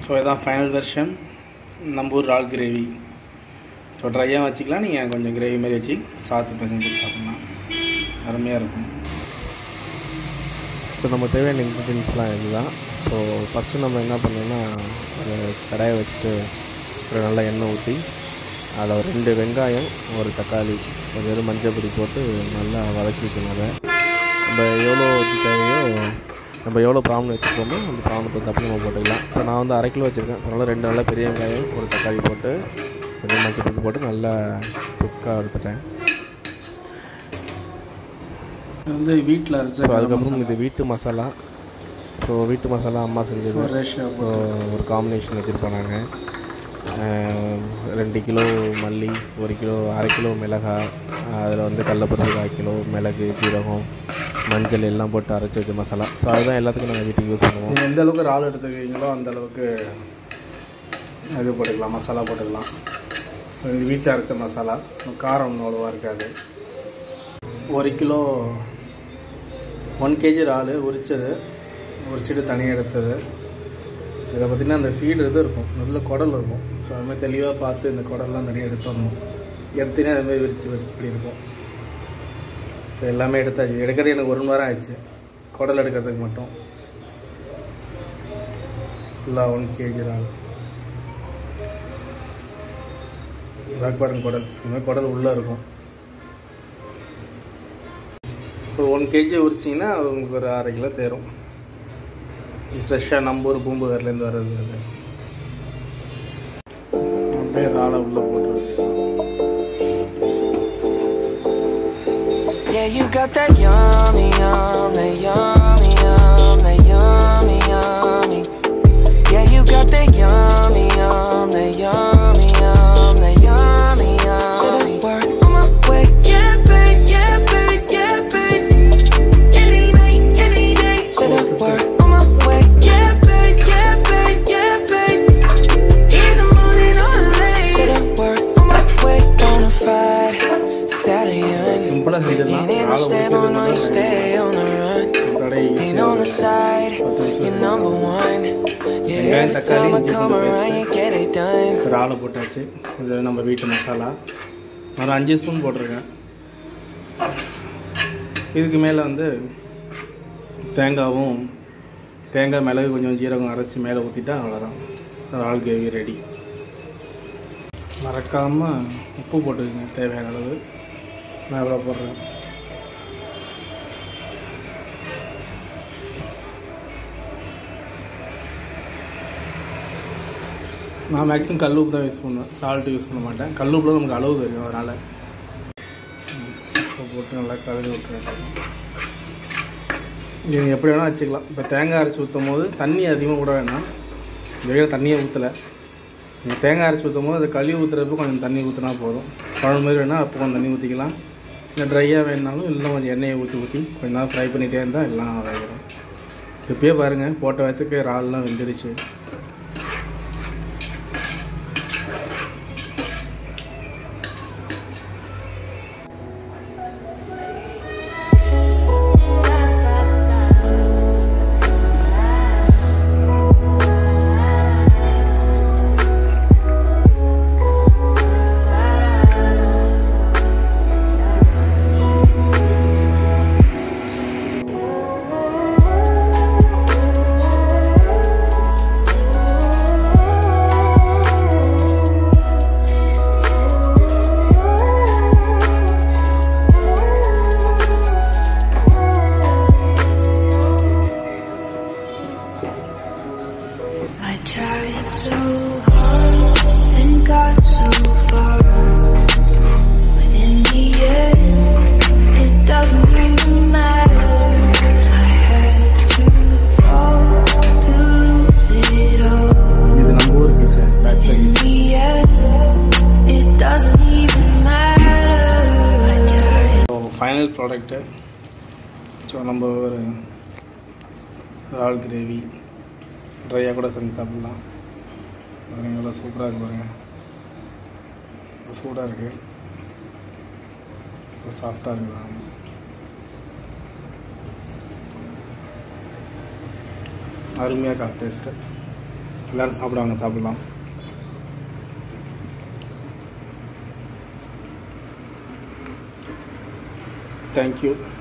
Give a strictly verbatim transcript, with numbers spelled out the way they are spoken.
So இதுதான் final version நம்ம ஊர் இறால் கிரேவி. ஸோ ட்ரையாக வச்சுக்கலாம், நீங்கள் கொஞ்சம் கிரேவி மாதிரி வச்சு சாத்து பசங்க சாப்பிட்லாம், அருமையாக இருக்கும். ஸோ நம்ம தேவையான இன்க்ரீடியன்ஸ்லாம் இதுதான். ஸோ ஃபஸ்ட்டு நம்ம என்ன பண்ணோம்னா ஒரு கடாயை வச்சுட்டு ஒரு நல்லா எண்ணெய் ஊற்றி அதில் ஒரு ரெண்டு வெங்காயம் ஒரு தக்காளி ஒரு வெறும் மஞ்சள் பொடி போட்டு நல்லா வதக்கி வைக்கணும். அதை நம்ம எவ்வளோ தேவையோ நம்ம எவ்வளோ ப்ரான் வச்சுருக்கோமோ அந்த ப்ரானை தப்பு நம்ம போட்டுக்கலாம். ஸோ நான் வந்து அரை கிலோ வச்சுருக்கேன். ஸோ நல்லா ரெண்டு நல்லா பெரிய வெங்காயம் ஒரு தக்காளி போட்டு கொஞ்சம் மஞ்சள் பொடி போட்டு நல்லா சுக்காக எடுத்துட்டேன். வந்து வீட்டில் அரைச்ச. ஸோ அதுக்கப்புறம் இது வீட்டு மசாலா. ஸோ வீட்டு மசாலா அம்மா செஞ்சது. ஸோ ஒரு காம்பினேஷன் வச்சுருப்போம் நாங்கள். ரெண்டு கிலோ மல்லி, ஒரு கிலோ அரை கிலோ மிளகாய், அதில் வந்து கடலப்பருப்பு கால் கிலோ, மிளகு, ஜீரகம், மஞ்சள் எல்லாம் போட்டு அரைச்சி வச்ச மசாலா. ஸோ அதுதான் எல்லாத்துக்கும் நாங்கள் வீட்டுக்கு யூஸ் பண்ணுவோம். நீங்கள் எந்த அளவுக்கு இறால் எடுத்துக்கிறீங்களோ அந்த அளவுக்கு இது போட்டுக்கலாம், மசாலா போட்டுக்கலாம். இது வீட்டில் அரைச்ச மசாலா, காரம் ஒன்றும் அவ்வளோவா இருக்காது. ஒரு கிலோ ஒன் கேஜி இறால் உரிச்சது, உரிச்சிட்டு தனியாக எடுத்தது. இதை பார்த்திங்கன்னா அந்த சீடு இது இருக்கும், நல்ல குடல் இருக்கும். ஸோ அதுமாதிரி தெளிவாக பார்த்து இந்த குடல்லாம் தனியாக எடுத்துடணும். எடுத்துனே அதுமாதிரி விரித்து விரிச்சு இப்படி இருக்கும். ஸோ எல்லாமே எடுத்தாச்சு. எடுக்கிறது எனக்கு ஒரு மணி நேரம் ஆயிடுச்சு குடல் எடுக்கிறதுக்கு மட்டும். ஃபுல்லாக ஒன் கேஜி இறால் பேக் பாட்டன் குடல், இதுமாதிரி குடல் உள்ளே இருக்கும். இப்போ ஒன் கேஜி உரிச்சிங்கன்னா உங்களுக்கு ஒரு அரை கிலோ தேரும். ஃப்ரெஷ்ஷாக நம்ம ஊர் பூம்புகார்லேருந்து வர்றது. அது அப்படியே இறாலை உள்ளே போட்டுருக்கு. Yeah, you got that yummy, yum, that yummy, yum, that yummy, yummy. Yeah, you got that yummy, yum, that yummy, yum, that yummy, yummy. Say the word on my way. Yeah, babe, yeah, babe, yeah, babe. Any night, any day. Say the word on my way. Yeah, babe, yeah, babe, yeah, babe. In the morning or late. Say the word on my way. Bonafide stallion. சிம்பிளாக செஞ்சிடலாம். Stable, no, you stay on the run. Ain't on the side, you're number one. Yeah, every time I come around, you get it done. இறாலை போட்டாச்சு. இது நம்ம வீட்டு மசாலா ஒரு அஞ்சு spoon போட்டிருக்கேன். இதுக்கு மேலே வந்து தேங்காவும் தேங்காய் மிளகு கொஞ்சம் ஜீரகம் அரைச்சி மேலே ஊற்றிட்டா அவ்வளோதான், இறால் கிரேவி ரெடி. மறக்காமல் உப்பு போட்டுக்கங்க தேவையான அளவு. நான் எவ்வளோ போடுறேன். நான் மேக்ஸிமம் கல் உப்பு தான் யூஸ் பண்ணுவேன், சால்ட்டு யூஸ் பண்ண மாட்டேன். கல் உப்புல நமக்கு அளவு தெரியும், அதனால் போட்டு நல்லா கலந்து விட்டுருவேன். நீங்கள் எப்படி வேணால் வச்சுக்கலாம். இப்போ தேங்காய் அரைச்சி ஊற்றும் போது தண்ணி அதிகமாக கூட வேணாம். வெயில தண்ணியை ஊற்றலை, நீங்கள் தேங்காய் அரைச்சி ஊற்றும் போது அது கழுவி ஊற்றுறப்போ கொஞ்சம் தண்ணி ஊற்றினா போதும். குழம்பு மாதிரி வேணால் அப்போ கொஞ்சம் தண்ணி ஊற்றிக்கலாம். இல்லை ட்ரையாக வேணுனாலும் இல்லை கொஞ்சம் எண்ணெயை ஊற்றி ஊற்றி கொஞ்சம் நேரம் ஃப்ரை பண்ணிகிட்டே இருந்தால் எல்லாம் வேகிடும். இப்போயே பாருங்கள், போட்ட வயத்துக்கு இறால்லாம் வெந்துருச்சு. Final product. ஸோ நம்ம ஒரு இறால் கிரேவி ட்ரையாக கூட செஞ்சு சாப்பிட்லாம். பாருங்கள் எவ்வளோ சூப்பராக இருக்குது, பாருங்கள் சூடாக இருக்குது, சாஃப்டாக இருக்குது. அருமையாக இருக்கா டேஸ்ட்டு. எல்லோரும் சாப்பிடுவாங்க, சாப்பிடலாம். தேங்க்யூ.